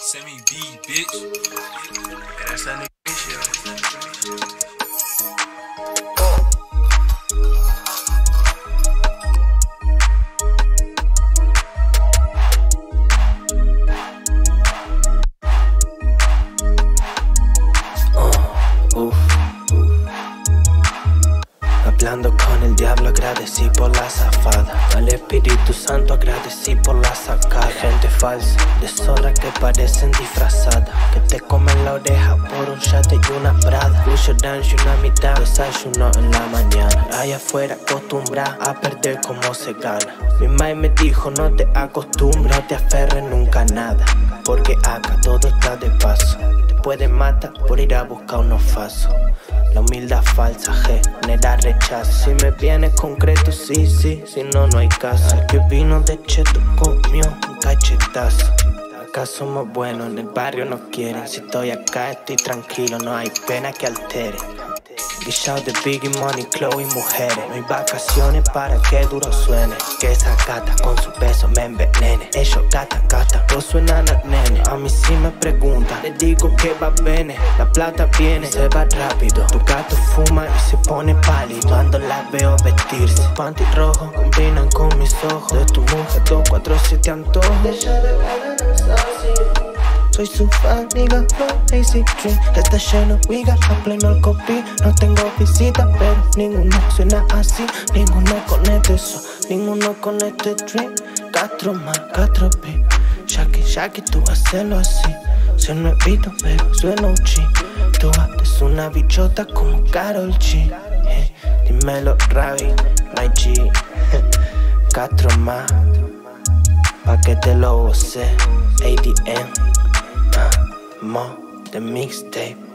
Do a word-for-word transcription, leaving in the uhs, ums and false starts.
Send me B, bitch. Yeah, that's that nigga shit. Hablando con el diablo, agradecí por la zafada. Al Espíritu Santo agradecí por la sacada. Gente falsa, de zorra que parecen disfrazadas, que te comen la oreja por un shot y una prada. Mucho dance y una mitad, desayuno en la mañana. Allá afuera acostumbrada a perder como se gana. Mi madre me dijo no te acostumbres, no te aferres nunca a nada, porque acá todo está de paso. Te pueden matar por ir a buscar unos fasos. La humildad falsa genera rechazo. Si me viene concreto, sí, sí, si no, no hay caso. El que vino de cheto comió un cachetazo. Acá somos buenos, en el barrio nos quieren. Si estoy acá estoy tranquilo, no hay pena que altere. Guillao de Biggie, Money, Chloe y mujeres. No hay vacaciones para que duro suene. Que esa gata con su peso me envenene. Ellos gatan, gatan, no suenan al nene. A mí si me preguntan, les digo que va bene. La plata viene, se va rápido. Tu gato fuma y se pone pálido cuando la veo vestirse. Panty rojo combinan con mis ojos. De tu mujer dos, cuatro, siete antojos. Soy su fan, nigga, no lazy dream. Está lleno, we got a pleno el copy. No tengo visita, pero ninguno suena así. Ninguno con este so, ninguno con este dream. Castro más, Castro P. Shaki, Shaki, tú hacerlo así. Sueno evito, pero suena un chi. Tú haces una bichota como Karol G. Hey, dímelo, Ravi, my G. Castro más, pa' que te lo goce. A D M. Mo, the mixtape.